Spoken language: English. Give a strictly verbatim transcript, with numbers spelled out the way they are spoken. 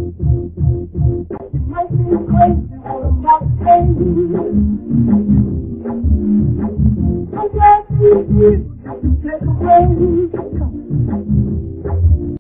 might be crazy or it might change. I'm glad to see you take away.